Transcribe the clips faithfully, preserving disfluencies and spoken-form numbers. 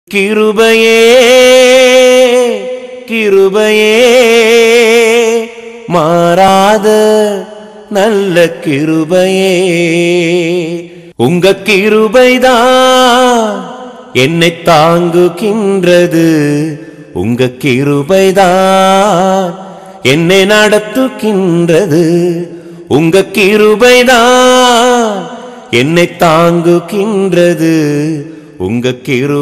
கிருபையே கிருபையே மாறாத நல்ல கிருபையே, உங்க கிருபைதான் என்னை தாங்குகின்றது, உங்க கிருபைதான் என்னை நடத்துகின்றது, உங்க கிருபைதான் என்னை தாங்குகின்றது, உங்க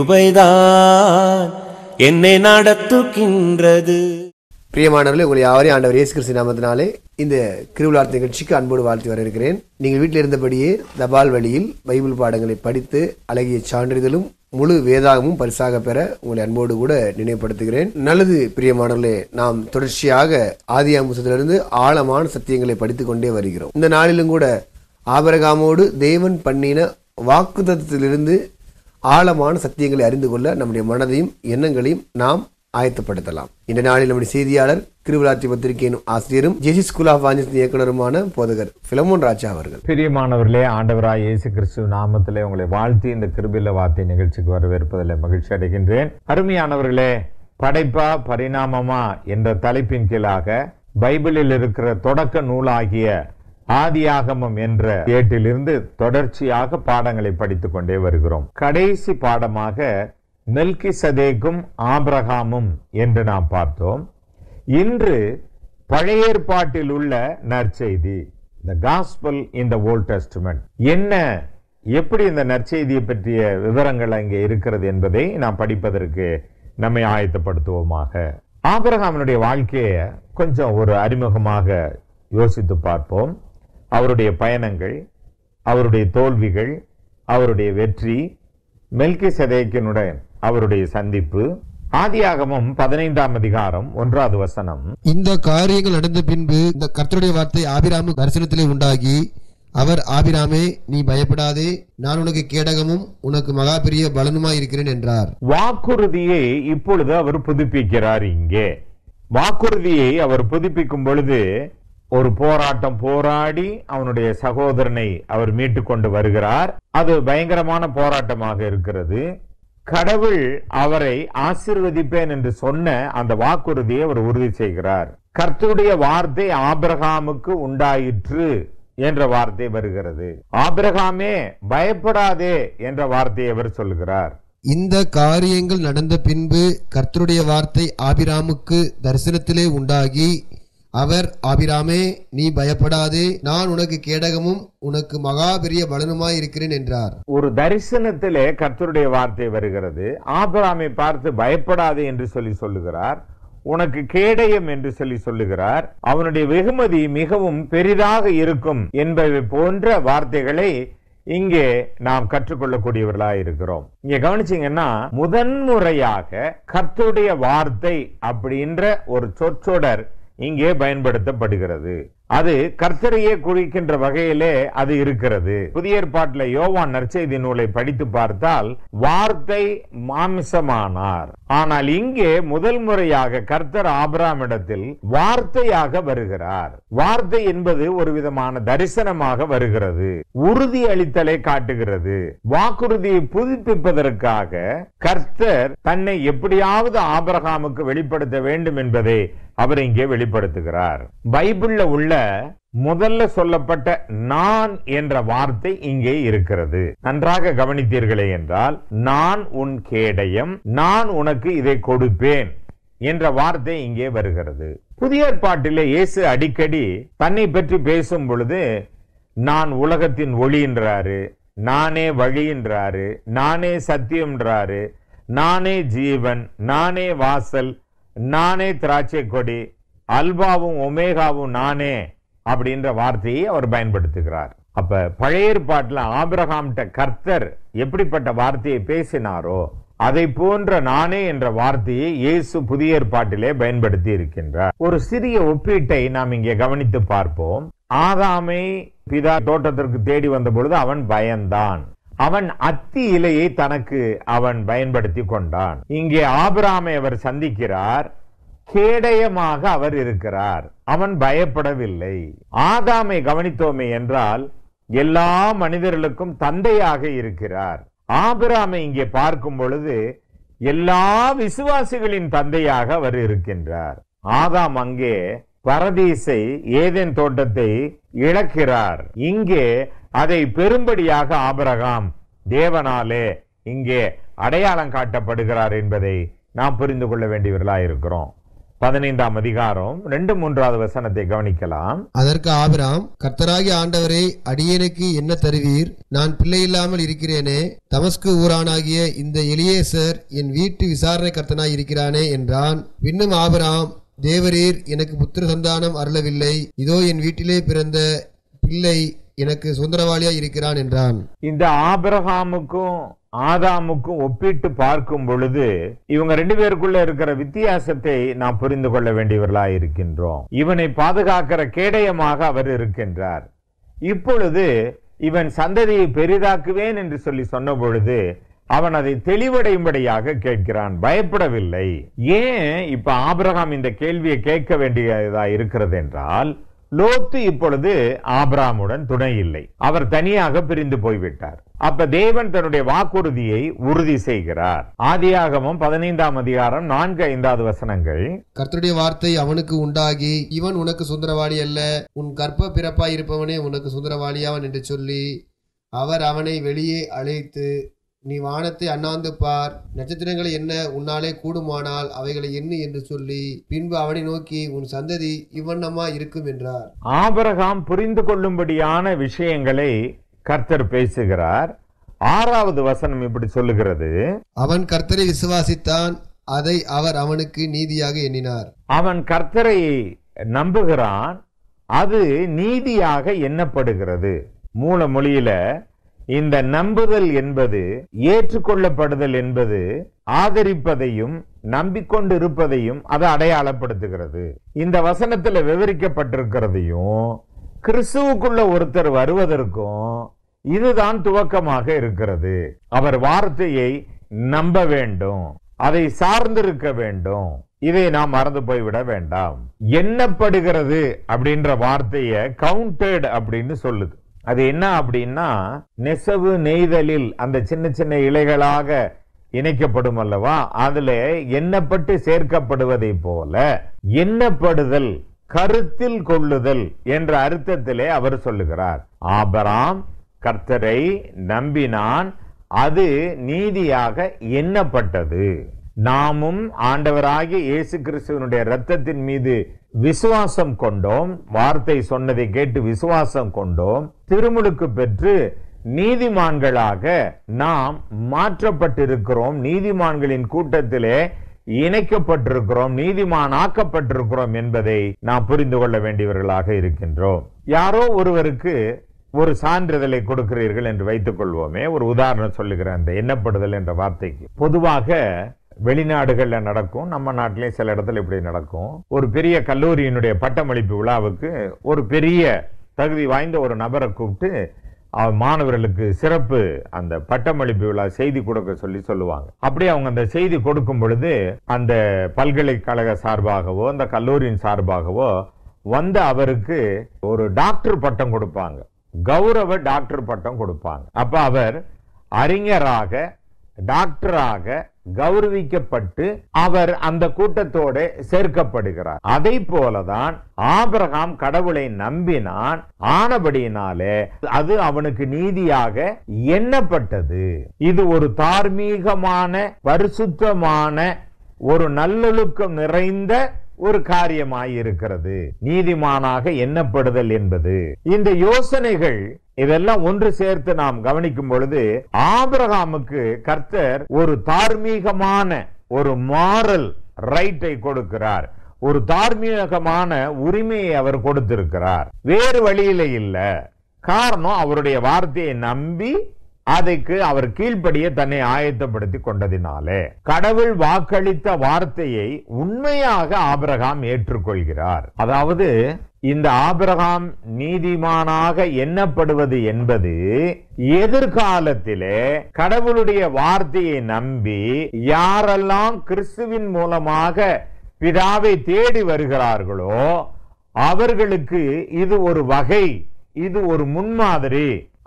கிருபைதான் என்னை நடத்துகின்றது. பிரியமானவர்களே, உங்களை யாரையும் ஆண்டவர் இயேசு கிறிஸ்து நாமத்தினாலே இந்த கிருவிழார்த்த நிகழ்ச்சிக்கு அன்போடு வாழ்த்து வரவேற்கிறேன். நீங்கள் வீட்டில் இருந்தபடியே தபால் வழியில் பைபிள் பாடங்களை படித்து அழகிய சான்றிதழும் முழு வேதாகமும் பரிசாக பெற உங்களை அன்போடு கூட நினைவுபடுத்துகிறேன். நல்லது பிரியமானவர்களே, நாம் தொடர்ச்சியாக ஆதியாகம புத்தகத்திலிருந்து ஆழமான சத்தியங்களை படித்துக் கொண்டே வருகிறோம். இந்த நாளிலும் கூட ஆபிரகாமோடு தேவன் பண்ணின வாக்குத்தத்தத்திலிருந்து ஆழமான சத்தியங்களை அறிந்து கொள்ள நம்முடைய மனதையும் எண்ணங்களையும் நாம் ஆயத்தப்படுத்தலாம். இந்த நாளில் நம்முடைய செய்தியாளர் கிருவிழார்த்தி பத்திரிகையின் ஆசிரியரும் ஜேசி ஸ்கூல் ஆஃப் வாஞ்சஸ் இயக்குனருமான போதகர் பிலமோன் ராஜா அவர்கள். பிரியமானவர்களே, ஆண்டவராய் இயேசு கிறிஸ்து நாமத்திலே உங்களை வாழ்த்தி இந்த கிருபில வார்த்தை நிகழ்ச்சிக்கு வரவேற்பதில் மகிழ்ச்சி அடைகின்றேன். அருமையானவர்களே, படைப்பா பரிணாமமா என்ற தலைப்பின் கீழாக பைபிளில் இருக்கிற தொடக்க நூலாகிய ஆதியாகமம் என்ற ஏட்டிலிருந்து தொடர்ச்சியாக பாடங்களை படித்துக் கொண்டே வருகிறோம். கடைசி பாடமாக மெல்கிசதேக்கும் ஆபிரகாமும் என்று நாம் பார்த்தோம். இன்று பழைய ஏற்பாட்டில் உள்ள நற்செய்தி, the gospel in the Old Testament, என்ன எப்படி இந்த நற்செய்தியை பற்றிய விவரங்கள் அங்கே இருக்கிறது என்பதை நாம் படிப்பதற்கு நம்மை ஆயத்தப்படுத்துவோமாக. ஆபிரகாமினுடைய வாழ்க்கையை கொஞ்சம் ஒரு அறிமுகமாக யோசித்து பார்ப்போம். அவருடைய பயணங்கள், அவருடைய தோல்விகள், அவருடைய வெற்றி, மெல்கிசதேக்கினுடன் அவருடைய சந்திப்பு. ஆதியாகமம் பதினைந்தாம் அதிகாரம் ஒன்றாவது வசனம். இந்த காரியங்கள் நடந்த பின்பு இந்த கர்த்தருடைய வார்த்தை ஆபிராமு தரிசனத்திலே உண்டாகி, அவர் ஆபிராமே, நீ பயப்படாதே, நான் உனக்கு கேடகமும் உனக்கு மகா பெரிய பலனுமாய் இருக்கிறேன் என்றார். வாக்குறுதியை இப்பொழுது அவர் புதுப்பிக்கிறார். இங்கே வாக்குறுதியை அவர் புதுப்பிக்கும் பொழுது ஒரு போராட்டம் போராடி அவனுடைய சகோதரனை அவர் மீட்டு கொண்டு வருகிறார். அது பயங்கரமான போராட்டமாக இருக்கிறது. கடவுள் அவரை ஆசீர்வதிப்பேன் என்று சொன்ன அந்த வாக்குறுதியை அவர் உறுதி செய்கிறார். கர்த்தருடைய வார்த்தை ஆபிரகாமுக்கு உண்டாயிற்று என்ற வார்த்தை வருகிறது. ஆபிரகாமே பயப்படாதே என்ற வார்த்தையை அவர் சொல்லுகிறார். இந்த காரியங்கள் நடந்த பின்பு கர்த்தருடைய வார்த்தை ஆபிராமுக்கு தரிசனத்திலே உண்டாகி, அவர் ஆபிராமே, நீ பயப்படாதே, நான் உனக்கு கேடகமும் உனக்கு மகா பெரிய பலனுமாய் இருக்கிறேன் என்றார். ஒரு தரிசனத்திலே கர்த்தருடைய வார்த்தை வருகிறது. ஆபிராமை பார்த்து பயப்படாதே என்று சொல்லி சொல்லுகிறார். உனக்கு கேடயம் என்று சொல்லி சொல்லுகிறார். அவனுடைய வெகுமதி மிகவும் பெரிதாக இருக்கும் என்பவை போன்ற வார்த்தைகளை இங்கே நாம் கற்றுக்கொள்ளக்கூடியவர்களாக இருக்கிறோம். இங்க கவனிச்சீங்கன்னா, முதன்முறையாக கர்த்தருடைய வார்த்தை அப்படின்ற ஒரு சொற்றொடர் இங்கே பயன்படுத்தப்படுகிறது. அது கர்த்தரையே குறிக்கின்ற வகையிலே அது இருக்கிறது. புதிய ஏற்பாட்டில் யோவான் நற்செய்தி நூலை படித்து பார்த்தால் வார்த்தை மாமிசமானார். ஆனால் இங்கே முதல் முறையாக கர்த்தர் ஆபிரகாமிடத்தில் வார்த்தையாக வருகிறார். வார்த்தை என்பது ஒரு விதமான தரிசனமாக வருகிறது. உறுதி அளித்தலை காட்டுகிறது. வாக்குறுதியை புதுப்பிப்பதற்காக கர்த்தர் தன்னை எப்படியாவது ஆபிரகாமுக்கு வெளிப்படுத்த வேண்டும் என்பதை அவர் இங்கே வெளிப்படுத்துகிறார். பைபிள்ல உள்ள முதல்ல சொல்லப்பட்ட நான் என்ற வார்த்தை இங்கே இருக்கிறது. நன்றாக கவனித்தீர்களே என்றால், நான் உன் கேடயம், நான் உனக்கு இதை கொடுப்பேன் என்ற வார்த்தை இங்கே வருகிறது. புதிய ஏற்பாட்டிலே இயேசு அடிக்கடி தன்னை பற்றி பேசும் பொழுது நான் உலகத்தின் ஒளி என்றாரு, நானே வழி என்றாரு, நானே சத்தியம் என்றாரு, நானே ஜீவன், நானே வாசல், நானே திராட்சை கொடி, அல்பாவும் ஒமேகாவும் நானே அப்படின்ற வார்த்தையை அவர் பயன்படுத்துகிறார். அப்ப பழைய ஏற்பாட்டில் ஆபிரகாம்கிட்ட கர்த்தர் எப்படிப்பட்ட வார்த்தையை பேசினாரோ அதை போன்ற நானே என்ற வார்த்தையை இயேசு புதிய ஏற்பாட்டிலே பயன்படுத்தி இருக்கின்றார். ஒரு சிறிய ஒப்பீட்டை நாம் இங்கே கவனித்து பார்ப்போம். ஆதாமை பிதா தோட்டத்திற்கு தேடி வந்த பொழுது அவன் பயந்தான். அவன் அத்தி இலையை தனக்கு அவன் பயன்படுத்தி கொண்டான். இங்கே ஆபிரகாமை அவர் சந்திக்கிறார். கேடயமாக அவர் இருக்கிறார். அவன் பயப்படவில்லை. ஆதாமை கவனித்தோமே என்றால் எல்லா மனிதர்களுக்கும் தந்தையாக இருக்கிறார். ஆபிரகாமை இங்கே பார்க்கும் பொழுது எல்லா விசுவாசிகளின் தந்தையாக அவர் இருக்கின்றார். ஆதாம் அங்கே பரதீசை, ஏதேன் தோட்டத்தை இழக்கிறார். இங்கே அதை பெரும்படியாக ஆபிரகாம் தேவனாலே இங்கே அடையாளம் காட்டப்படுகிறார் என்பதை நாம் புரிந்து கொள்ள வேண்டியவர்களாக இருக்கிறோம். பதினைந்தாம் அதிகாரம் ரெண்டு மூன்றாவது வசனத்தை கவனிக்கலாம். அதற்கு ஆபிராம், கர்த்தராகிய ஆண்டவரே, அடியேனுக்கு என்ன தருவீர்? நான் பிள்ளை இல்லாமல் இருக்கிறேனே. தமஸ்கு ஊரானாகிய இந்த எலியேசர் என் வீட்டு விசாரணை கர்த்தனாய் இருக்கிறானே என்றான். பின்னும் ஆபிராம், தேவரீர் எனக்கு புத்திர சந்தானம் அருளவில்லை. இதோ என் வீட்டிலே பிறந்த பிள்ளை எனக்கு சுந்தரவாளியா இருக்கிறான் என்றான். இந்த ஆபிரகாமுக்கும் ஆதாமுக்கும் ஒப்பிட்டு பார்க்கும் பொழுது இவங்க ரெண்டு பேருக்குள்ள இருக்கிற வித்தியாசத்தை நாம் புரிந்து கொள்ள வேண்டியவர்களாக இருக்கின்றோம். இவனை பாதுகாக்கிற கேடயமாக அவர் இருக்கின்றார். இப்பொழுது இவன் சந்ததியை பெரிதாக்குவேன் என்று சொல்லி சொன்ன பொழுது அவன் அதை தெளிவடையும்படியாக கேட்கிறான், பயப்படவில்லை. ஏன் இப்ப ஆபிரகாம் இந்த கேள்வியை கேட்க வேண்டியதா இருக்கிறது என்றால், லோத்து இப்பொழுது ஆபிரகாமுடன் துணை இல்லை, அவர் தனியாக பிரிந்து போய்விட்டார். அப்ப தேவன் தன்னுடைய வாக்குறுதியை உறுதி செய்கிறார். ஆதியாகமம் பதினைந்தாம் அதிகாரம் நான்கு ஐந்தாவது வசனங்கள். கர்த்தருடைய வார்த்தை அவனுக்கு உண்டாகி, இவன் உனக்கு சுந்தரவாளி அல்ல, உன் கற்ப பிறப்பாய் இருப்பவனே உனக்கு சுந்தரவாளியாவன் என்று சொல்லி அவர் அவனை வெளியே அழைத்து, நீ வானத்தை அண்ணாந்து பார், நட்சத்திரங்களை என்ன உன்னாலே கூடுமானால் அவைகளை எண்ணு என்று சொல்லி பின்பு அவனை நோக்கி, உன் சந்ததி இவ்வண்ணமா இருக்கும் என்றார். ஆபிரகாம் புரிந்து கொள்ளும்படியான விஷயங்களை கர்த்தர் பேசுகிறார். ஆறாவது வசனம் இப்படி சொல்லுகிறது, அவன் கர்த்தரை விசுவாசித்தான், அதை அவர் அவனுக்கு நீதியாக எண்ணினார். அவன் கர்த்தரை நம்புகிறான், அது நீதியாக எண்ணப்படுகிறது. மூல மொழியில இந்த நம்புதல் என்பது, ஏற்றுக்கொள்ளப்படுதல் என்பது ஆதரிப்பதையும் நம்பிக்கொண்டிருப்பதையும் அதை அடையாளப்படுத்துகிறது. இந்த வசனத்துல விவரிக்கப்பட்டிருக்கிறதையும் கிறிஸ்துவுக்குள்ள ஒருத்தர் வருவதற்கும் இதுதான் துவக்கமாக இருக்கிறது. அவர் வார்த்தையை நம்ப வேண்டும், அதை சார்ந்திருக்க வேண்டும். இதை நாம் மறந்து போய்விட வேண்டாம். எண்ணப்படுகிறது அப்படின்ற வார்த்தையை கவுண்டட் அப்படின்னு சொல்லுது. அது என்ன அப்படின்னா, நெசவு நெய்தலில் அந்த சின்ன சின்ன இலைகளாக இணைக்கப்படும் அல்லவா, அதுல எண்ணப்பட்டு சேர்க்கப்படுவதை போல எண்ணப்படுதல், கருத்தில் கொள்ளுதல் என்ற அர்த்தத்திலே அவர் சொல்லுகிறார். ஆபிரகாம் கர்த்தரை நம்பினான், அது நீதியாக எண்ணப்பட்டது. நாமும் ஆண்டவராகிய இயேசு கிறிஸ்துவினுடைய இரத்தத்தின் மீது விசுவாசம் கொண்டோம், வார்த்தை சொன்னதை கேட்டு விசுவாசம் கொண்டோம், திருமுழுக்கு பெற்று நீதிமான்களாக நாம் மாற்றப்பட்டிருக்கிறோம், நீதிமான்களின் கூட்டத்திலே இணைக்கப்பட்டிருக்கிறோம், நீதிமான் ஆக்கப்பட்டிருக்கிறோம் என்பதை நாம் புரிந்து கொள்ள வேண்டியவர்களாக இருக்கின்றோம். யாரோ ஒருவருக்கு ஒரு சான்றிதழை கொடுக்கிறீர்கள் என்று வைத்துக் கொள்வோமே, ஒரு உதாரணம் சொல்லுகிறேன். அந்த எண்ணப்படுதல் என்ற வார்த்தைக்கு பொதுவாக வெளிநாடுகள்ல நடக்கும், நம்ம நாட்டிலே சில இடத்துல இப்படி நடக்கும். ஒரு பெரிய கல்லூரியினுடைய பட்டமளிப்பு விழாவுக்கு ஒரு பெரிய தகுதி வாய்ந்த ஒரு நபரை கூப்பிட்டு மாணவர்களுக்கு சிறப்பு அந்த பட்டமளிப்பு விழா செய்தி கொடுக்க சொல்லி சொல்லுவாங்க. அப்படியே அவங்க அந்த செய்தி கொடுக்கும் பொழுது அந்த பல்கலைக்கழக சார்பாகவோ அந்த கல்லூரியின் சார்பாகவோ வந்து அவருக்கு ஒரு டாக்டர் பட்டம் கொடுப்பாங்க, கௌரவ டாக்டர் பட்டம் கொடுப்பாங்க. அப்ப அவர் அறிஞராக டாக்டராக கௌரவிக்கப்பட்டு அவர் அந்த கூட்டத்தோட சேர்க்கப்படுகிறார். அதை போலதான் ஆபிரகாம் கடவுளை நம்பினான், ஆனபடியினாலே அது அவனுக்கு நீதியாக எண்ணப்பட்டது. இது ஒரு தார்மீகமான பரிசுத்தமான ஒரு நல்லொழுக்கம் நிறைந்த ஒரு காரியமாயிருக்கிறது, நீதிமானாக எண்ணப்படுதல் என்பது. இந்த யோசனைகள் இதெல்லாம் ஒன்று சேர்த்து நாம் கவனிக்கும் பொழுது ஆபிரகாமுக்கு கர்த்தர் ஒரு தார்மீகமான ஒரு மாரல் ரைட்டை கொடுக்கிறார், ஒரு தார்மீகமான உரிமையை அவர் கொடுத்திருக்கிறார். வேறு வழியில இல்ல. காரணம், அவருடைய வார்த்தையை நம்பி அதற்கு அவர் கீழ்ப்படிய தன்னை ஆயத்தப்படுத்தி கொண்டதினாலே கடவுள் வாக்களித்த வார்த்தையை உண்மையாக ஆபிரகாம் ஏற்றுக்கொள்கிறார். அதாவது இந்த ஆபிரகாம் நீதிமானாக எண்ணப்படுவது என்பது எதிர்காலத்திலே கடவுளுடைய வார்த்தையை நம்பி யாரெல்லாம் கிறிஸ்துவின் மூலமாக பிதாவை தேடி வருகிறார்களோ அவர்களுக்கு இது ஒரு வகை, இது ஒரு முன்மாதிரி.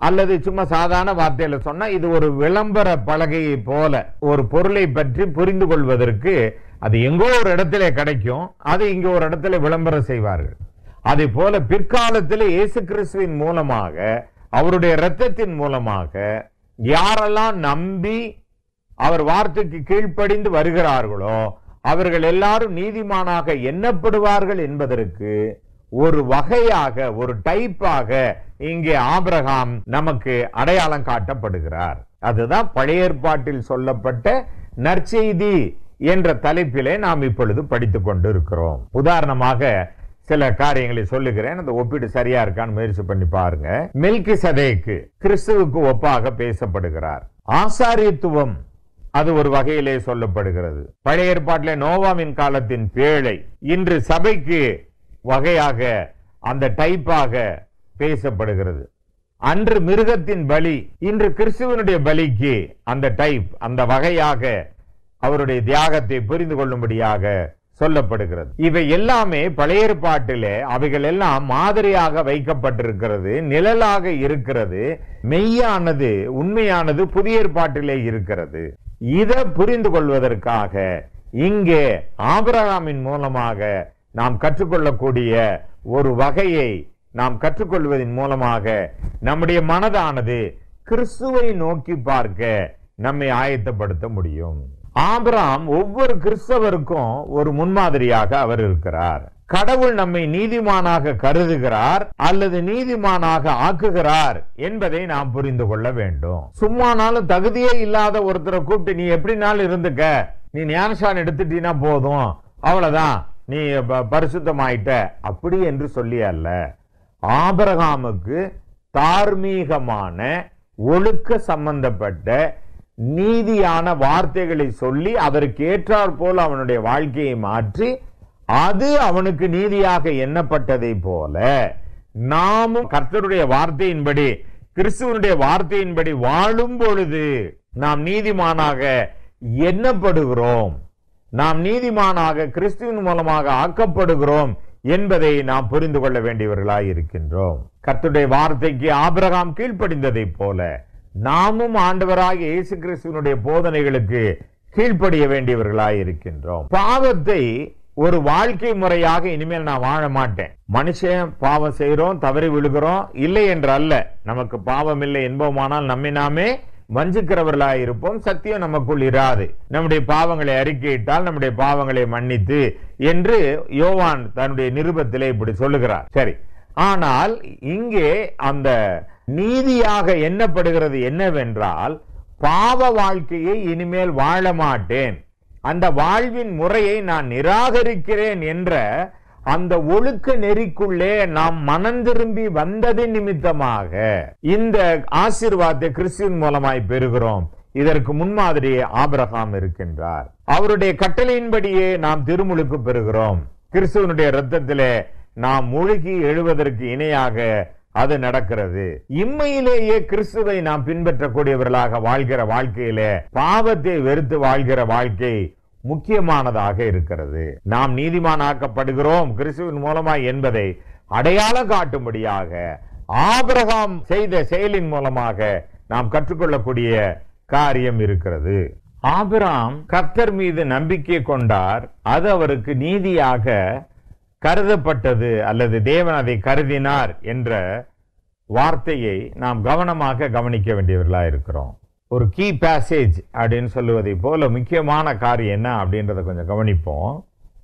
அல்லது சும்மா சாதாரண வார்த்தையில சொன்னா இது ஒரு விளம்பர பலகையை போல ஒரு பொருளை பற்றி புரிந்து கொள்வதற்கு அது எங்கோ ஒரு இடத்துல கிடைக்கும், அது இங்க ஒரு இடத்துல விளம்பரம் செய்வார்கள். அதே போல பிற்காலத்தில் இயேசு கிறிஸ்துவின் மூலமாக அவருடைய இரத்தத்தின் மூலமாக யாரெல்லாம் நம்பி அவர் வார்த்தைக்கு கீழ்ப்படிந்து வருகிறார்களோ அவர்கள் எல்லாரும் நீதிமானாக எண்ணப்படுவார்கள் என்பதற்கு ஒரு வகையாக ஒரு டைப்பாக இங்கே ஆபிரகாம் நமக்கு அடையாளம் காட்டப்படுகிறார். அதுதான் பழைய ஏற்பாட்டில் சொல்லப்பட்ட நற்செய்தி என்ற தலைப்பிலே நாம் இப்பொழுது படித்துக் கொண்டு இருக்கிறோம். உதாரணமாக சில காரியங்களை சொல்லுகிறேன், அந்த ஒப்பீடு சரியா இருக்கான்னு முயற்சி பண்ணி பாருங்க. மெல்கிசதேக்கு கிறிஸ்துவுக்கு ஒப்பாக பேசப்படுகிறார். ஆசாரியத்துவம் அது ஒரு வகையிலே சொல்லப்படுகிறது. பழைய ஏற்பாட்டிலே நோவாவின் காலத்தின் பேழை இன்று சபைக்கு வகையாக அந்த டைப்பாக பேசப்படுகிறது. அன்று மிருகத்தின் பலி இன்று கிறிஸ்துவனுடைய பலிக்கு அந்த டைப் அந்த வகையாக அவருடைய தியாகத்தை புரிந்து கொள்ளும்படியாக சொல்லப்படுகிறது. இவை எல்லாமே பழைய ஏற்பாட்டிலே அவைகள் எல்லாம் மாதிரியாக வைக்கப்பட்டிருக்கிறது, நிழலாக இருக்கிறது. மெய்யானது உண்மையானது புதிய ஏற்பாட்டிலே இருக்கிறது. இதை புரிந்து கொள்வதற்காக இங்கே ஆபிரகாமின் மூலமாக நாம் கற்றுக்கொள்ளக்கூடிய ஒரு வகையை நாம் கற்றுக்கொள்வதன் மூலமாக நம்முடைய மனதானது கிறிஸ்துவை நோக்கி பார்க்க நம்மை ஆயத்தப்படுத்த முடியும். ஆபிரகாம் ஒவ்வொரு கிறிஸ்தவருக்கும் ஒரு முன்மாதிரியாக அவர் இருக்கிறார். கடவுள் நம்மை நீதிமானாக கருதுகிறார் அல்லது நீதிமானாக ஆக்குகிறார் என்பதை நாம் புரிந்து கொள்ள வேண்டும். சும்மானாலும் தகுதியே இல்லாத ஒருத்தரை கூப்பிட்டு நீ எப்படினாலும் இருந்துக்க, நீ ஞானஸ்நானம் எடுத்துட்டீன்னா போதும், அவ்வளவுதான், நீ பரிசுத்தமாயிட்ட, அப்படி என்று சொல்லி அல்ல. ஆபிரகாமுக்கு தார்மீகமான ஒழுக்க சம்பந்தப்பட்ட நீதியான வார்த்தைகளை சொல்லி அதற்கு ஏற்றாற் போல் அவனுடைய வாழ்க்கையை மாற்றி அது அவனுக்கு நீதியாக எண்ணப்பட்டதை போல நாமும் கர்த்தருடைய வார்த்தையின்படி கிறிஸ்துவனுடைய வார்த்தையின்படி வாழும் பொழுது நாம் நீதிமானாக எண்ணப்படுகிறோம், நாம் நீதிமானாக கிறிஸ்துவின் மூலமாக ஆக்கப்படுகிறோம் என்பதை நாம் புரிந்து கொள்ள வேண்டியவர்களாய் இருக்கின்றோம். கர்த்தருடைய வார்த்தைக்கு ஆபிரகாம் கீழ்ப்படிந்ததை போல நாமும் ஆண்டவராகிய இயேசு கிறிஸ்துவினுடைய போதனைகளுக்கு கீழ்ப்படிய வேண்டியவர்களாய் இருக்கின்றோம். பாவத்தை ஒரு வாழ்க்கை முறையாக இனிமேல் நான் வாழ மாட்டேன். மனுஷன் பாவம் செய்யறோம், தவறி விழுகிறோம், இல்லை என்று அல்ல. நமக்கு பாவம் இல்லை என்போமானால் நம்மை நாமே வஞ்சிக்கிறவர்களாய் இருப்போம், சத்தியம் நமக்குள் இராது. நம்முடைய பாவங்களை அறிக்கையிட்டால் நம்முடைய பாவங்களை மன்னித்து என்று யோவான் தன்னுடைய நிருபத்திலே இப்படி சொல்லுகிறார். சரி, ஆனால் இங்கே அந்த நீதியாக எண்ணப்படுகிறது என்னவென்றால் பாவ வாழ்க்கையை இனிமேல் வாழ மாட்டேன், அந்த வாழ்வின் முறையை நான் நிராகரிக்கிறேன் என்ற அந்த ஒழுக்க நெறிக்குள்ளே நாம் மனம் திரும்பி வந்ததின் நிமித்தமாக இந்த ஆசீர்வாதத்தை கிறிஸ்துவின் மூலமாய் பெறுகிறோம். இதற்கு முன்மாதிரி ஆபிரகாம் இருக்கின்றார். அவருடைய கட்டளையின்படியே நாம் திருமுழுக்கு பெறுகிறோம். கிறிஸ்துவனுடைய இரத்தத்திலே நாம் மூழ்கி எழுவதற்கு இணையாக அது நடக்கிறது. இம்மையிலேயே கிறிஸ்துவை நாம் பின்பற்றக்கூடியவர்களாக வாழ்கிற வாழ்க்கையிலே பாவத்தை வெறுத்து வாழ்கிற வாழ்க்கை முக்கியமானதாக இருக்கிறது. நாம் நீதிமானாக்கப்படுகிறோம் கிறிஸ்துவின் மூலமாய் என்பதை அடையாளம் காட்டும்படியாக ஆபிரகாம் செய்த செயலின் மூலமாக நாம் கற்றுக்கொள்ளக்கூடிய காரியம் இருக்கிறது. ஆபிரகாம் கர்த்தர் மீது நம்பிக்கை கொண்டார், அது அவருக்கு நீதியாக கருதப்பட்டது அல்லது தேவன் அதை கருதினார் என்ற வார்த்தையை நாம் கவனமாக கவனிக்க வேண்டியவர்களா இருக்கிறோம். ஒரு கீ பேசேஜ் அப்படின்னு சொல்லுவதை போல முக்கியமான காரியம் என்ன அப்படின்றத கொஞ்சம் கவனிப்போம்.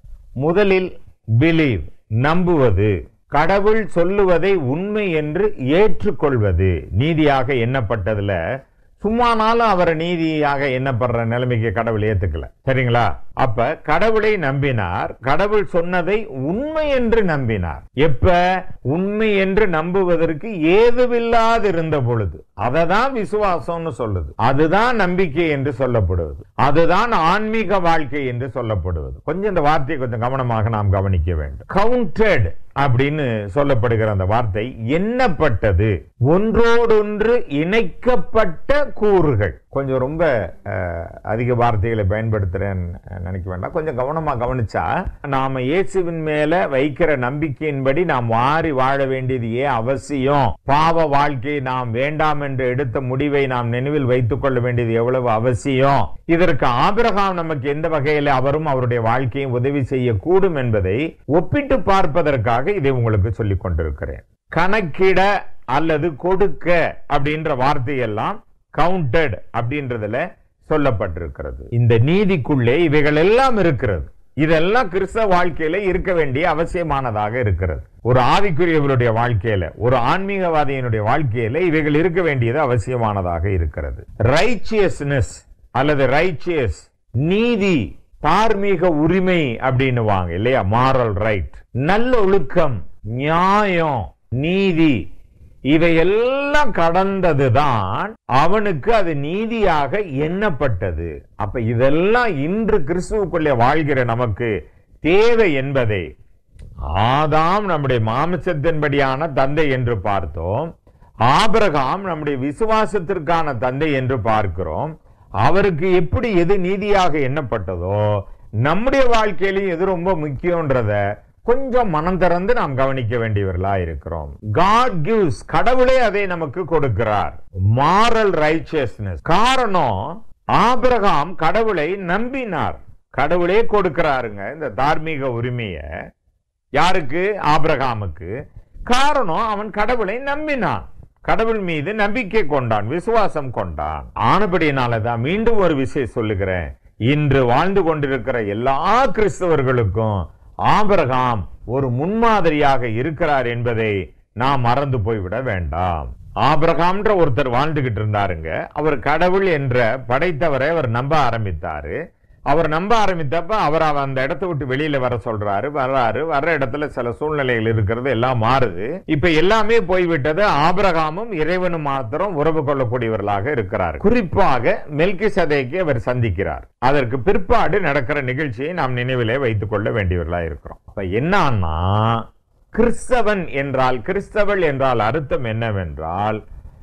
முதலில் பிலீவ், நம்புவது, கடவுள் சொல்லுவதை உண்மை என்று ஏற்றுக்கொள்வது. நீதியாக எண்ணப்பட்டதுல சும்மானாலும் அவரை நீதியாக எண்ணப்படுற நிலைமைக்கு கடவுள் ஏத்துக்கல, சரிங்களா? அப்ப கடவுளை நம்பினார், கடவுள் சொன்னதை உண்மை என்று நம்பினார். எப்ப? உண்மை என்று நம்புவதற்கு ஏதுவில்லாது இருந்த பொழுது. அததான் விசுவாசம்னு சொல்லுது, அதுதான் நம்பிக்கை என்று சொல்லப்படுவது, அதுதான் ஆன்மீக வாழ்க்கை என்று சொல்லப்படுவது. கொஞ்சம் இந்த வார்த்தையை கொஞ்சம் கவனமாக நாம் கவனிக்க வேண்டும். கவுண்டட் அப்படின்னு சொல்லப்படுகிற அந்த வார்த்தை எண்ணப்பட்டது, ஒன்றோடொன்று இணைக்கப்பட்ட கூறுகள். கொஞ்சம் ரொம்ப அதிக வார்த்தைகளை பயன்படுத்துறேன்னு நினைக்க வேண்டாம். கொஞ்சம் கவனமா கவனிச்சா, நாம இயேசுவின் மேல வைக்கிற நம்பிக்கையின்படி நாம் வாரி வாழ வேண்டியது ஏன் அவசியம், பாவ வாழ்க்கையை நாம் வேண்டாம் என்று எடுத்த முடிவை நாம் நினைவில் வைத்துக் கொள்ள வேண்டியது எவ்வளவு அவசியம், இதற்கு ஆபிரகாம் நமக்கு எந்த வகையில அவரும் அவருடைய வாழ்க்கையும் உதவி செய்யக்கூடும் என்பதை ஒப்பிட்டு பார்ப்பதற்காக இதை உங்களுக்கு சொல்லிக் கொண்டிருக்கிறேன். கணக்கிட அல்லது கொடுக்க அப்படின்ற வார்த்தையெல்லாம் கவுண்டட் அப்படின்றதுல சொல்லப்பட்டிருக்கிறது. இந்த நீதிக்குள்ளே இவைகள் எல்லாம் இருக்கிறது. இதெல்லாம் கிறிஸ்தவ வாழ்க்கையில இருக்க வேண்டிய அவசியமானதாக இருக்கிறது. ஒரு ஆவிக்குரியவருடைய வாழ்க்கையில, ஒரு ஆன்மீகவாதியினுடைய வாழ்க்கையில இவைகள் இருக்க வேண்டியது அவசியமானதாக இருக்கிறது. ரைச்சியஸ்னஸ் அல்லது ரைச்சியஸ், நீதி, தார்மீக உரிமை அப்படின்னு வாங்க இல்லையா, மாரல் ரைட், நல்லொழுக்கம், நியாயம், நீதி, இவையெல்லாம் கடந்ததுதான் அவனுக்கு அது நீதியாக எண்ணப்பட்டது. அப்ப இதெல்லாம் இன்று கிறிஸ்துவுக்குள்ளே வாழ்கிற நமக்கு தேவை என்பதை ஆதாம் நம்முடைய மாமிசத்தின்படியான தந்தை என்று பார்த்தோம், ஆபிரகாம் நம்முடைய விசுவாசத்திற்கான தந்தை என்று பார்க்கிறோம். அவருக்கு எப்படி எது நீதியாக எண்ணப்பட்டதோ நம்முடைய வாழ்க்கையிலும் எது ரொம்ப முக்கியம்ன்றத கொஞ்சம் மனம் திறந்து நாம் கவனிக்க வேண்டியவர்களா இருக்கிறோம். God gives, கடவுளே அதை நமக்கு கொடுக்கிறார். Moral righteousness. காரணம், ஆபிரகாம் கடவுளை நம்பினார். கடவுளே கொடுக்கிறாருங்க இந்த தார்மீக உரிமைய. யாருக்கு? ஆபிரகாமுக்கு. காரணம், அவன் கடவுளை நம்பினான், கடவுள் மீது நம்பிக்கை கொண்டான், விசுவாசம் கொண்டான். ஆனபடினாலதான் மீண்டும் ஒரு விஷயம் சொல்லுகிறேன், இன்று வாழ்ந்து கொண்டிருக்கிற எல்லா கிறிஸ்தவர்களுக்கும் ஆபிரகாம் ஒரு முன்மாதிரியாக இருக்கிறார் என்பதை நாம் மறந்து போய்விட வேண்டாம். ஆபிரகாம்ன்ற ஒருத்தர் வாழ்ந்துகிட்டு இருந்தாருங்க. அவர் கடவுள் என்ற படைத்தவரை அவர் நம்ப ஆரம்பித்தாரு. அவர் நம்ப ஆரம்பித்தப்ப அவர் அந்த இடத்தை விட்டு வெளியில வர சொல்றாரு. வர்றாரு. வர்ற இடத்துல சில சூழ்நிலைகள் இருக்கிறது, எல்லாம் மாறுது. இப்ப எல்லாமே போய்விட்டது. ஆபிரகாமும் இறைவனும் மாத்திரம் உறவு கொள்ளக்கூடியவர்களாக இருக்கிறார். குறிப்பாக மெல்கிசதேக்கை அவர் சந்திக்கிறார். அதற்கு பிற்பாடு நடக்கிற நிகழ்ச்சியை நாம் நினைவிலே வைத்துக் கொள்ள வேண்டியவர்களாக இருக்கிறோம். அப்ப என்னன்னா, கிறிஸ்தவன் என்றால், கிறிஸ்தவள் என்றால் அர்த்தம் என்னவென்றால்,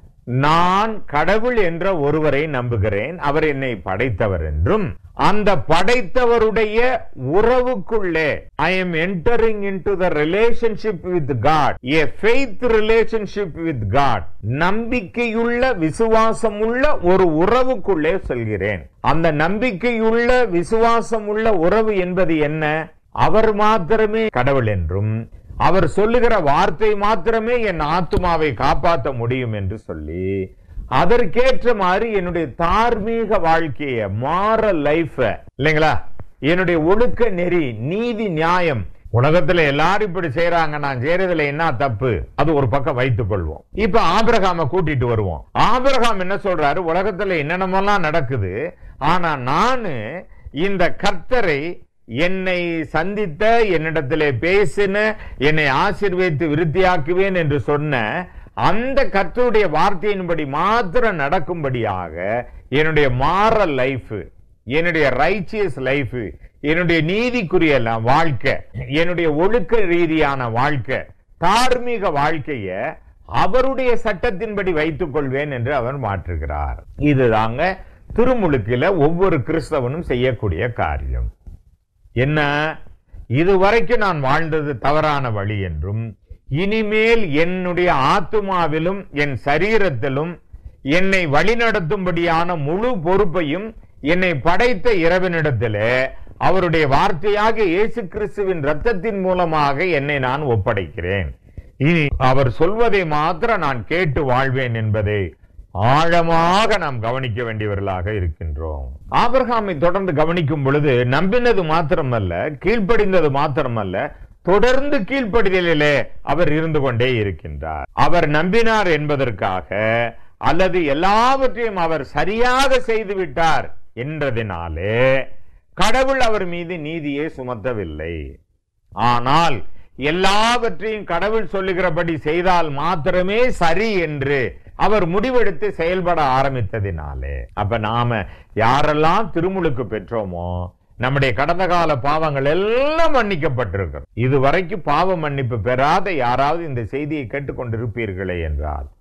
நான் கடவுள் என்ற ஒருவரை நம்புகிறேன், அவர் என்னை படைத்தவர் என்றும், அந்த படைத்தவருடைய உறவுக்குள்ளே I am entering into the relationship with God, a faith relationship with God, நம்பிக்கையுள்ள விசுவாசமுள்ள ஒரு உறவுக்குள்ளே செல்கிறேன். அந்த நம்பிக்கையுள்ள விசுவாசமுள்ள உறவு என்பது என்ன? அவர் மாத்திரமே கடவுள் என்றும், அவர் சொல்லுகிற வார்த்தை மாத்திரமே என் ஆத்துமாவை காப்பாற்ற முடியும் என்று சொல்லி, அதற்கேற்ற மாதிரி என்னுடைய தார்மீக வாழ்க்கைய, மாரல் லைஃப் இல்லைங்களா, என்னுடைய ஒழுக்க நெறி, நீதி, நியாயம், உலகத்துல எல்லாரும் இப்படி செய்யறாங்க, நான் செய்யறதுல என்ன தப்பு, அது ஒரு பக்கம் வைத்துக் கொள்வோம். இப்ப ஆபிரகாம கூட்டிட்டு வருவோம். ஆபிரகாம் என்ன சொல்றாரு? உலகத்துல என்னென்னமெல்லாம் நடக்குது, ஆனா நானு இந்த கர்த்தரை, என்னை சந்தித்த, என்னிடத்திலே பேசின, என்னை ஆசீர்வதித்து விருத்தியாக்குவேன் என்று சொன்ன அந்த கர்த்தருடைய வார்த்தையின்படி மாத்திரம் நடக்கும்படியாக என்னுடைய மாரல் லைஃப், என்னுடைய ரைச்சியஸ் லைஃப், என்னுடைய நீதிக்குரிய வாழ்க்கை, என்னுடைய ஒழுக்க ரீதியான வாழ்க்கை, தார்மீக வாழ்க்கைய அவருடைய சட்டத்தின்படி வைத்துக் கொள்வேன் என்று அவர் மாற்றுகிறார். இதுதாங்க திருமுழுக்கில ஒவ்வொரு கிறிஸ்தவனும் செய்யக்கூடிய காரியம். என்ன? இதுவரைக்கும் நான் வாழ்ந்தது தவறான வழி என்றும், இனிமேல் என்னுடைய ஆத்துமாவிலும் என் சரீரத்திலும் என்னை வழிநடத்தும்படியான முழு பொறுப்பையும் என்னை படைத்த இறைவனிடத்திலே அவருடைய வார்த்தையாக இயேசு கிறிஸ்துவின் இரத்தத்தின் மூலமாக என்னை நான் ஒப்படைக்கிறேன். இனி அவர் சொல்வதை மாத்திரம் நான் கேட்டு வாழ்வேன் என்பதை ஆழமாக நாம் கவனிக்க வேண்டியவர்களாக இருக்கின்றோம். ஆபிரகாமை தொடர்ந்து கவனிக்கும் பொழுது நம்பினது மாத்திரமல்ல, கீழ்ப்படிந்தது மாத்திரமல்ல, தொடர்ந்து கீழ்ப்படிதலிலே அவர் இருந்து கொண்டே இருக்கின்றார். அவர் நம்பினார் என்பதற்காக அல்லது எல்லாவற்றையும் அவர் சரியாக செய்து விட்டார் என்றதினாலே கடவுள் அவர் மீது நீதியை சுமத்தவில்லை. ஆனால் எல்லாவற்றையும் கடவுள் சொல்லுகிறபடி செய்தால் மாத்திரமே சரி என்று அவர் முடிவெடுத்து செயல்பட ஆரம்பித்ததினாலே, அப்ப நாம யாரெல்லாம் திருமுழுக்கு பெற்றோமோ நம்முடைய கடந்த கால பாவங்கள் எல்லாம் மன்னிக்கப்பட்டிருக்கிறோம். இதுவரைக்கும் பாவ மன்னிப்பு பெறாத யாராவது இந்த செய்தியை கேட்டுக்கொண்டிருப்பீர்களே என்றால்,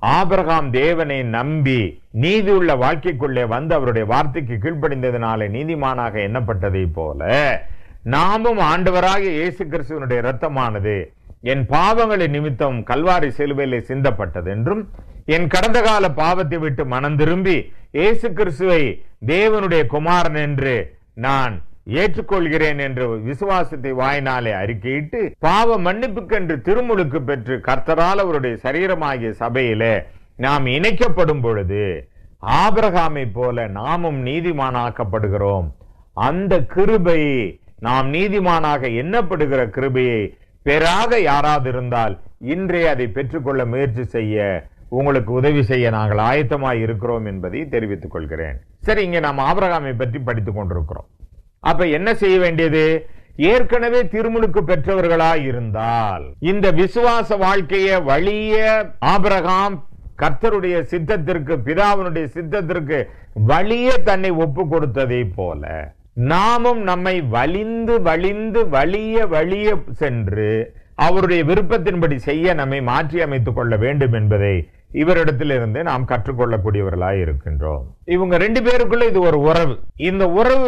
ஆபிரகாம் தேவனை நம்பி நீதி உள்ள வாழ்க்கைக்குள்ளே வந்து அவருடைய வார்த்தைக்கு கீழ்ப்படிந்ததினாலே நீதிமானாக எண்ணப்பட்டதை போல நாமும் ஆண்டவராகிய இயேசு கிறிஸ்துவினுடைய இரத்தமானது என் பாவங்களை நிமித்தம் கல்வாரி சிலுவையிலே சிந்தப்பட்டது என்றும் என் கடந்த கால பாவத்தை விட்டு மனம் திரும்பி இயேசு கிறிஸ்துவை தேவனுடைய குமாரன் என்று நான் ஏற்றுக்கொள்கிறேன் என்று விசுவாசத்தை வாயினாலே அறிக்கையிட்டு பாவ மன்னிப்புக்கென்று திருமுழுக்கு பெற்று கர்த்தரால் அவருடைய சரீரமாகிய சபையிலே நாம் இணைக்கப்படும் பொழுது ஆபிரகாமை போல நாமும் நீதிமானாக்கப்படுகிறோம். அந்த கிருபை, நாம் நீதிமானாக எண்ணப்படுகிற கிருபையை பெறாத யாராவது இருந்தால் இன்றைய அதை பெற்றுக்கொள்ள முயற்சி செய்ய உங்களுக்கு உதவி செய்ய நாங்கள் ஆயத்தமாய் இருக்கிறோம் என்பதை தெரிவித்துக் கொள்கிறேன். சரி, இங்க நாம் ஆபிரகாமை பற்றி படித்துக் கொண்டிருக்கிறோம். அப்ப என்ன செய்ய வேண்டியது? ஏற்கனவே திருமுழுக்கு பெற்றவர்களாய் இருந்தால் இந்த விசுவாச வாழ்க்கையை வழிய ஆபிரகாம் கர்த்தருடைய சித்தத்திற்கு, பிதாவினுடைய சித்தத்திற்கு வழிய தன்னை ஒப்பு கொடுத்ததை போல நாமும் நம்மை வலிந்து வலிந்து வலிய வலிய சென்று அவருடைய விருப்பத்தின்படி செய்ய நம்மை மாற்றி அமைத்துக் கொள்ள வேண்டும் என்பதை இவரிடத்திலிருந்து நாம் கற்றுக்கொள்ளக்கூடியவர்களாய் இருக்கின்றோம். இவங்க ரெண்டு பேருக்குள்ள இது ஒரு உறவு. இந்த உறவு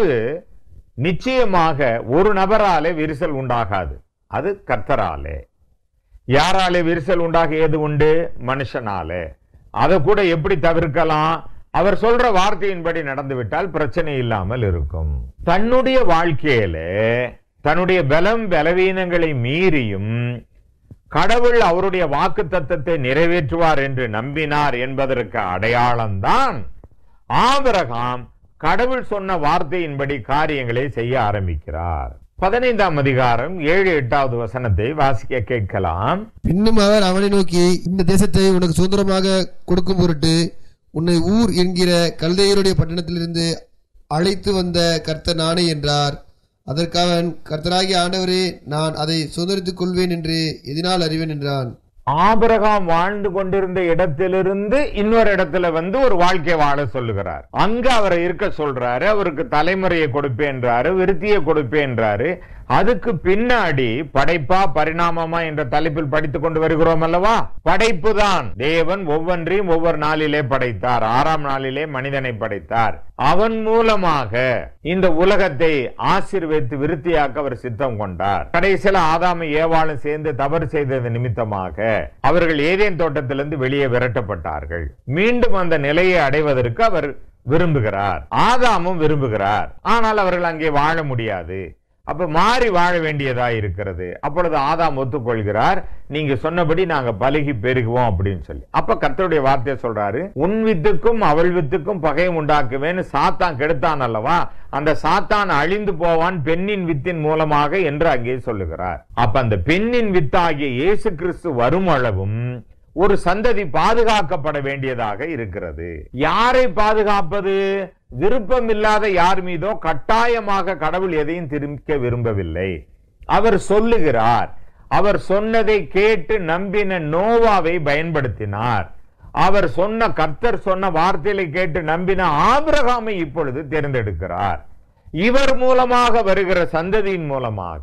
நிச்சயமாக ஒரு நபராலே விரிசல் உண்டாகாது, அது கர்த்தராலே. யாராலே விரிசல் உண்டாக ஏது உண்டு? மனுஷனாலே. அதை கூட எப்படி தவிர்க்கலாம்? அவர் சொல்ற வார்த்தையின்படி நடந்துவிட்டால் பிரச்சனை இல்லாமல் இருக்கும். தன்னுடைய வாழ்க்கையில தன்னுடைய பலம் பலவீனங்களை மீறியும் கடவுள் அவருடைய வாக்கு தத்தத்தை நிறைவேற்றுவார் என்று நம்பினார் என்பதற்கு அடையாளம்தான் ஆபிரகாம் கடவுள் சொன்ன வார்த்தையின்படி காரியங்களை செய்ய ஆரம்பிக்கிறார். பதினைந்தாம் அதிகாரம் ஏழு எட்டாவது வசனத்தை வாசிக்க கேட்கலாம். பின்னும் அவர் அவனை நோக்கி, இந்த தேசத்தை உனக்கு சுதந்திரமாக கொடுக்கும் பொருட்டு உன்னை ஊர் என்கிற கல்தையருடைய பட்டணத்திலிருந்து அழைத்து வந்த கர்த்தர் நானே என்றார். அதற்கு அவன், கர்த்தராகிய ஆண்டவரே, நான் அதை சுதந்திரித்துக் கொள்வேன் என்று எதனால் அறிவேன் என்றான். ஆபிரகாம் வாழ்ந்து கொண்டிருந்த இடத்திலிருந்து இன்னொரு இடத்துல வந்து ஒரு வாழ்க்கை வாழ சொல்லுகிறார். அங்க அவரை இருக்க சொல்றாரு, அவருக்கு தலைமுறையை கொடுப்பேன்றாரு, விருத்தியை கொடுப்பேன்றாரு. அதுக்கு பின்னாடி படைப்பா பரிணாமமா என்ற தலைப்பில் படித்துக் கொண்டு வருகிறோம் அல்லவா? படைப்பு தான். தேவன் ஒவ்வொன்றையும் ஒவ்வொரு நாளிலே படைத்தார். ஆறாம் நாளிலே மனிதனை படைத்தார். அவன் மூலமாக இந்த உலகத்தை ஆசீர்வதித்து விருத்தியாக்க அவர் சித்தம் கொண்டார். கடைசியில் ஆதாமும் ஏவாளும் சேர்ந்து தவறு செய்தது நிமித்தமாக அவர்கள் ஏதேன் தோட்டத்திலிருந்து வெளியே விரட்டப்பட்டார்கள். மீண்டும் அந்த நிலையை அடைவதற்கு அவர் விரும்புகிறார், ஆதாமும் விரும்புகிறார். ஆனால் அவர்கள் அங்கே வாழ முடியாது. அப்ப மாறி வாழ வேண்டியதா இருக்கிறது. அப்பொழுது ஆதாம் ஒத்துக்கொள்கிறார், நீங்க சொன்னபடி நாங்க பலுகி பெருகுவோம் அப்படின்னு சொல்லி. அப்ப கர்த்தருடைய வார்த்தையை சொல்றாரு, உன் வித்துக்கும் அவள் வித்துக்கும் பகையும் உண்டாக்குவேன்னு சாத்தான் கெடுத்தான் அல்லவா? அந்த சாத்தான் அழிந்து போவான் பெண்ணின் வித்தின் மூலமாக என்று அங்கே சொல்லுகிறார். அப்ப அந்த பெண்ணின் வித்தாகிய இயேசு கிறிஸ்து வரும் அளவும் ஒரு சந்ததி பாதுகாக்கப்பட வேண்டியதாக இருக்கிறது. யாரை பாதுகாப்பது? விருப்பம் இல்லாத யார் மீதோ கட்டாயமாக கடவுள் எதையும் திரும்ப விரும்பவில்லை. அவர் சொல்லுகிறார். அவர் சொன்னதை கேட்டு நம்பின நோவாவை பயன்படுத்தினார். அவர் சொன்ன கர்த்தர் சொன்ன வார்த்தைகளை கேட்டு நம்பின ஆபிரகாமை இப்பொழுது தேர்ந்தெடுக்கிறார். இவர் மூலமாக வருகிற சந்ததியின் மூலமாக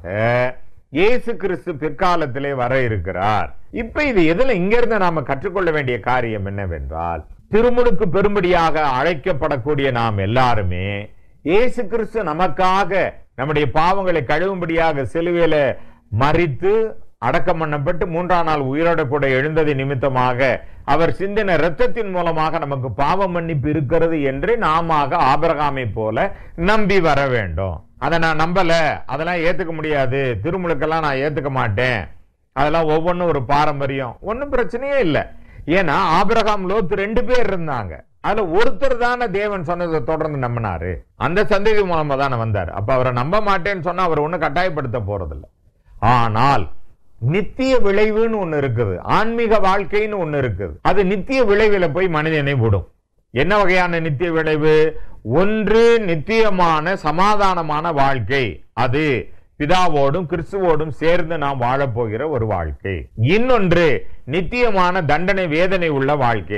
இயேசு கிறிஸ்து பிற்காலத்திலே வர இருக்கிறார். இப்ப இது எதுல இங்க இருந்து நாம கற்றுக்கொள்ள வேண்டிய காரியம் என்னவென்றால், திருமுழுக்கு பெரும்படியாக அழைக்கப்படக்கூடிய நாம் எல்லாருமே இயேசு கிறிஸ்து நமக்காக நம்முடைய பாவங்களை கழுவும்படியாக சிலுவையில மரித்து அடக்கம் பண்ணப்பட்டு மூன்றாம் நாள் உயிரோட கூட எழுந்தது நிமித்தமாக அவர் சிந்தின இரத்தத்தின் மூலமாக நமக்கு பாவ மன்னிப்பு இருக்கிறது என்று நாம ஆபிரகாமை போல நம்பி வர வேண்டும். அதை நான் நம்பல, அதெல்லாம் ஏத்துக்க முடியாது, திருமுழுக்கெல்லாம் நான் ஏத்துக்க மாட்டேன், அதெல்லாம் ஒவ்வொன்றும் ஒரு பாரம்பரியம், ஒன்னும் பிரச்சனையே இல்லை. ஏன்னா ஆபிரகாம் லோத்து ரெண்டு பேர் இருந்தாங்க. அதுல ஒருத்தர் தானே தேவன் சொன்னதை தொடர்ந்து நம்பினாரு. அந்த சந்ததி மூலமா தானே வந்தார். அப்ப அவரை நம்ப மாட்டேன்னு சொன்னா அவர் ஒன்னும் கட்டாயப்படுத்த போறதில்லை. ஆனால் நித்திய விளைவுன்னு ஒண்ணு இருக்குது, ஆன்மீக வாழ்க்கைன்னு ஒண்ணு இருக்குது. அது நித்திய விளைவுல போய் மனிதனை விடும். என்ன வகையான நித்திய விளைவு? ஒன்று நித்தியமான சமாதானமான வாழ்க்கை, அது பிதாவோடும் கிறிஸ்துவோடும் சேர்ந்து நாம் வாழப்போகிற ஒரு வாழ்க்கை. இன்னொன்று நித்தியமான தண்டனை வேதனை உள்ள வாழ்க்கை.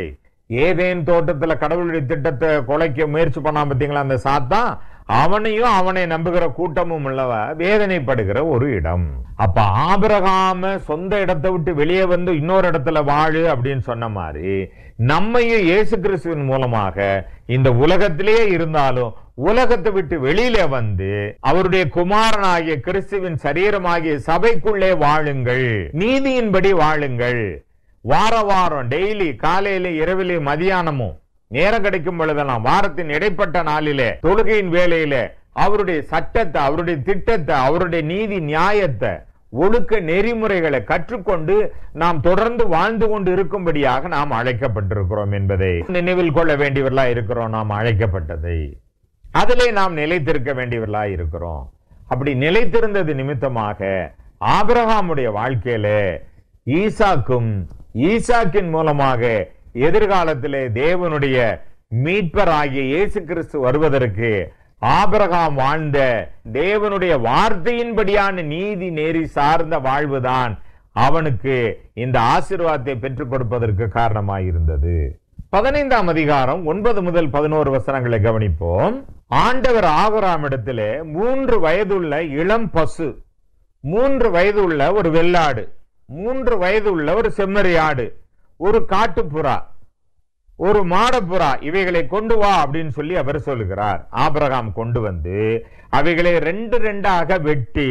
ஏதேன் தோட்டத்துல கடவுளுடைய திட்டத்தை கொலைக்க முயற்சி பண்ணாம பார்த்தீங்களா அந்த சாத்தான், அவனையும் அவனை நம்புகிற கூட்டமும் உள்ளவ வேதனைப்படுகிற ஒரு இடம். அப்ப ஆபிரகாம சொந்த இடத்தை விட்டு வெளியே வந்து இன்னொரு இடத்துல வாழு அப்படின்னு சொன்ன மாதிரி நம்மையும் இயேசு கிறிஸ்துவின் மூலமாக இந்த உலகத்திலேயே இருந்தாலும் உலகத்தை விட்டு வெளியில வந்து அவருடைய குமாரனாகிய கிறிஸ்துவின் சரீரமாகிய சபைக்குள்ளே வாழுங்கள், நீதியின்படி வாழுங்கள். வார வாரம் டெய்லி காலையில இரவிலே மதியானமும் நேரம் கிடைக்கும் பொழுதெல்லாம் வாரத்தின் இடைப்பட்ட நாளிலே தொழுகையின் வேளையில அவருடைய சட்டத்தை, அவருடைய திட்டத்தை, அவருடைய நீதி நியாயத்தை, ஒழுக்க நெறிமுறைகளை கற்றுக்கொண்டு நாம் தொடர்ந்து வாழ்ந்து கொண்டு இருக்கும்படியாக நாம் அழைக்கப்பட்டிருக்கிறோம் என்பதை நினைவில் கொள்ள வேண்டியவர்களா இருக்கிறோம். நாம் அழைக்கப்பட்டதை அதிலே நாம் நிலைத்திருக்க வேண்டியவர்களா இருக்கிறோம். அப்படி நிலைத்திருந்தது நிமித்தமாக ஆபிரகாமுடைய வாழ்க்கையில ஈசாக்கும், ஈசாக்கின் மூலமாக எதிர்காலத்திலே தேவனுடைய மீட்பர் ஆகிய இயேசு கிறிஸ்து வருவதற்கு ஆபிரகாம் வாழ்ந்த தேவனுடைய வார்த்தையின்படியான நீதி நேரி சார்ந்த வாழ்வுதான் அவனுக்கு இந்த ஆசீர்வாதத்தை பெற்றுக் கொடுப்பதற்கு காரணமாயிருந்தது. பதினைந்தாம் அதிகாரம் ஒன்பது முதல் பதினோரு வசனங்களை கவனிப்போம். ஆண்டவர் ஆபிரகாமிடத்திலே மூன்று வயதுள்ள இளம் பசு, மூன்று வயதுள்ள ஒரு வெள்ளாடு, மூன்று வயதுள்ள ஒரு செம்மறியாடு, ஒரு காட்டுப்புறா, ஒரு மாடப்புறா, இவைகளை கொண்டு வா அப்படின்னு சொல்லி அவர் சொல்லுகிறார். ஆபிரகாம் கொண்டு வந்து அவைகளை ரெண்டு ரெண்டாக வெட்டி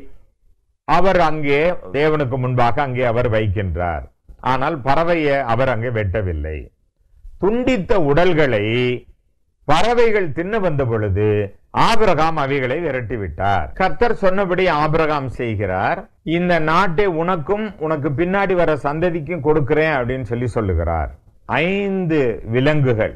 அவர் அங்கே தேவனுக்கு முன்பாக அங்கே அவர் வைக்கின்றார். ஆனால் பறவையை அவர் அங்கே வெட்டவில்லை. துண்டித்த உடல்களை பறவைகள் தின்னு வந்த பொழுது ஆபிரகாம் அவைகளை விரட்டி விட்டார். கர்த்தர் சொன்னபடி ஆபிரகாம் செய்கிறார். இந்த நாட்டை உனக்கும் உனக்கு பின்னாடி வர சந்ததிக்கும் கொடுக்கிறேன் அப்படின்னு சொல்லி சொல்லுகிறார். ஐந்து விலங்குகள்,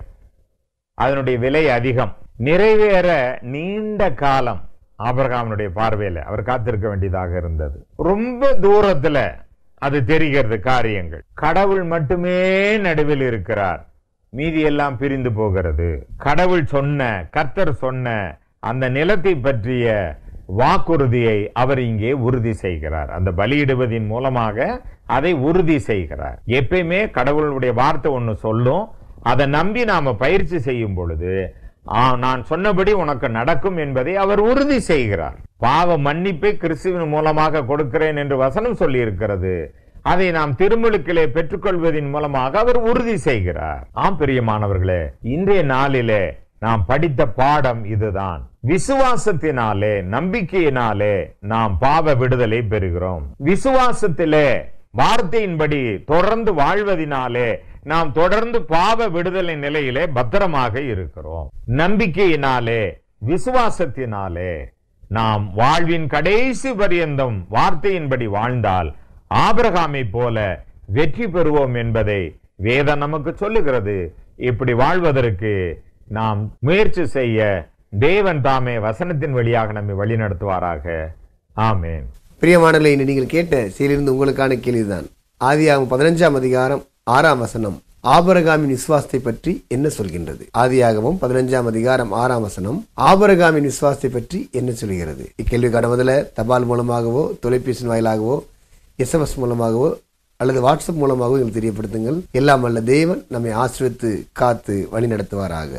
அதனுடைய விலை அதிகம், நிறைவேற நீண்ட காலம் ஆபிரகாமுடைய பார்வையில அவர் காத்திருக்க வேண்டியதாக இருந்தது. ரொம்ப தூரத்துல அது தெரிகிறது காரியங்கள். கடவுள் மட்டுமே நடுவில் இருக்கிறார், மீதி எல்லாம் பிரிந்து போகிறது. கடவுள் சொன்ன, கர்த்தர் சொன்ன அந்த நிலத்தை பற்றிய வாக்குறுதியை அவர் இங்கே உறுதி செய்கிறார். அந்த பலியிடுவதின் மூலமாக அதை உறுதி செய்கிறார். எப்பயுமே கடவுளுடைய வார்த்தை ஒண்ணு சொல்லும், அதை நம்பி நாம பயிற்சி செய்யும் பொழுது நான் சொன்னபடி உனக்கு நடக்கும் என்பதை அவர் உறுதி செய்கிறார். பாவ மன்னிப்பை கிறிஸ்துவின் மூலமாக கொடுக்கிறேன் என்று வசனம் சொல்லி இருக்கிறது. அதை நாம் திருமுழுக்கிலே பெற்றுக்கொள்வதன் மூலமாக அவர் உறுதி செய்கிறார். ஆம் பிரியமானவர்களே, இன்றைய நாளிலே நாம் படித்த பாடம் இதுதான். விசுவாசத்தினாலே, நம்பிக்கையினாலே நாம் பாவ விடுதலை பெறுகிறோம். விசுவாசத்திலே வார்த்தையின்படி தொடர்ந்து வாழ்வதினாலே நாம் தொடர்ந்து பாவ விடுதலை நிலையிலே பத்திரமாக இருக்கிறோம். நம்பிக்கையினாலே, விசுவாசத்தினாலே நாம் வாழ்வின் கடைசி பரியந்தம் வார்த்தையின்படி வாழ்ந்தால் ஆபிரகாமை போல வெற்றி பெறுவோம் என்பதை வேதம் நமக்கு சொல்லுகிறது. இப்படி வாழ்வதற்கு நாம் முயற்சி செய்ய தேவன் தாமே வசனத்தின் வழியாக நம்மை வழி நடத்துவாராக. ஆமேன். பிரியமானவர்களே, இன்று நீங்கள் கேட்ட செய்தியிலிருந்து உங்களுக்கான கேள்விதான். ஆதியாகமம் பதினஞ்சாம் அதிகாரம் ஆறாம் வசனம் ஆபிரகாமின் விசுவாசத்தை பற்றி என்ன சொல்கின்றது? ஆதியாகமம் பதினஞ்சாம் அதிகாரம் ஆறாம் வசனம் ஆபிரகாமின் விசுவாசத்தை பற்றி என்ன சொல்கிறது? இக்கேள்விக்கான பதில தபால் மூலமாகவோ, தொலைபேசி வாயிலாகவோ, எஸ்எம்எஸ் மூலமாகவோ அல்லது வாட்ஸ்அப் மூலமாகவோ எங்களுக்கு தெரியப்படுத்துங்கள். எல்லாம் வல்ல தேவன் நம்மை ஆசீர்வதித்து காத்து வழி நடத்துவாராக.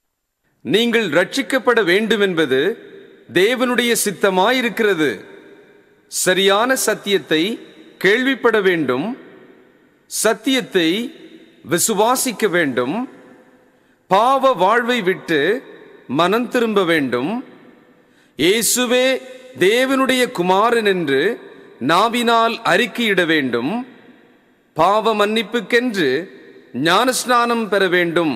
நீங்கள் ரட்சிக்கப்பட வேண்டும் என்பது தேவனுடைய சித்தமாயிருக்கிறது. சரியான சத்தியத்தை கேள்விப்பட வேண்டும், சத்தியத்தை விசுவாசிக்க வேண்டும், பாவ வாழ்வை விட்டு மனம் திரும்ப வேண்டும், இயேசுவே தேவனுடைய குமாரன் என்று நாவினால் அறிக்கையிட வேண்டும், பாவ மன்னிப்புக்கென்று ஞானஸ்நானம் பெற வேண்டும்.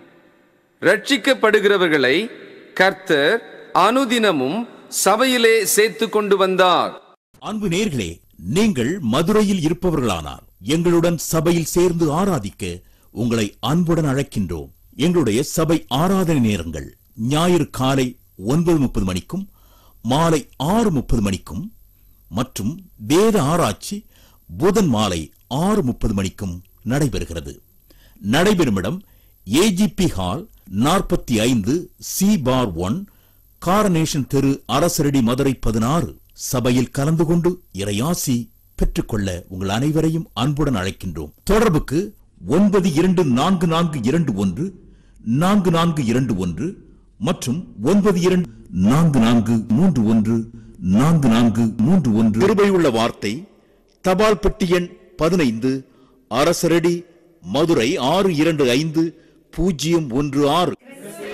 ரட்சிக்கப்படுகிறவர்களை கர்த்தர் அனுதினமும் சபையிலே சேர்த்து கொண்டு வந்தார். அன்பு நேயர்களே, நீங்கள் மதுரையில் இருப்பவர்களானால் எங்களுடன் சபையில் சேர்ந்து ஆராதிக்க உங்களை அன்புடன் அழைக்கின்றோம். எங்களுடைய சபை ஆராதனை நேரங்கள் ஞாயிறு காலை ஒன்பது முப்பது மணிக்கும் மாலை ஆறு முப்பது மணிக்கும் மற்றும் வேத ஆராய்ச்சி புதன் மாலை ஆறு முப்பது மணிக்கும் நடைபெறுகிறது. நடைபெறும் இடம் ஏஜிபி ஹால் நாற்பத்தி ஐந்து சி பார் ஒன், காரனேஷன் தெரு, அரசரடி, மதுரை பதினாறு. சபையில் கலந்து கொண்டு இறையாசி பெற்றுக்கொள்ள உங்கள் அனைவரையும் அன்புடன் அழைக்கின்றோம். தொடர்புக்கு ஒன்பது இரண்டு நான்கு நான்கு இரண்டு ஒன்று நான்கு நான்கு இரண்டு ஒன்று மற்றும் ஒன்பது இரண்டு நான்கு நான்கு மூன்று ஒன்று நான்கு நான்கு மூன்று ஒன்று. கிருபையுள்ள வார்த்தை, தபால் பெட்டி எண் பதினைந்து, அரசரடி, மதுரை ஆறு இரண்டு ஐந்து பூஜ்ஜியம் ஒன்று ஆறு.